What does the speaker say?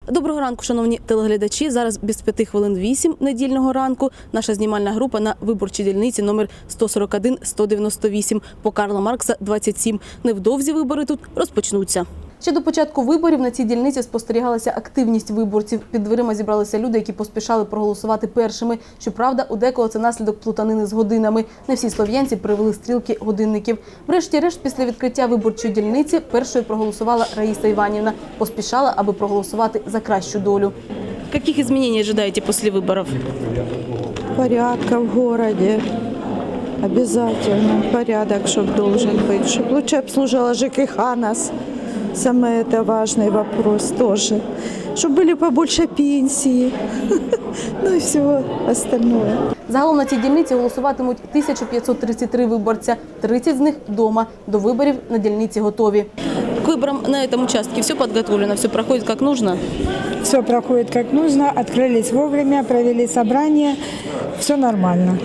Доброго ранку, шановні телеглядачі. Зараз без 5 хвилин 8 недільного ранку. Наша знімальна група на виборчій дільниці номер 141-198 по Карла Маркса, 27. Невдовзі вибори тут розпочнуться. Ще до початку виборів на цій дільниці спостерігалася активність виборців. Під дверима зібралися люди, які поспішали проголосувати першими. Щоправда, у декого це наслідок плутанини з годинами. Не всі слов'янці привели стрілки годинників. Врешті-решт, після відкриття виборчої дільниці першою проголосувала Раїса Іванівна. Поспішала, аби проголосувати за кращу долю. Яких змін чекаєте після виборів? Порядка в городе. Обязательно. Порядок, чтобы должен быть. Чтобы лучше обслуживала ЖКХ нас. Самый это важный вопрос тоже. Чтобы были побольше пенсии. Ну и всего остальное. Загалом на цій дільниці голосуватимуть 1533 виборця. 30 з них – вдома. До виборів на дільниці готові. К выборам на этом участке все подготовлено, все проходит как нужно? Все проходит как нужно, открылись вовремя, провели собрание, все нормально.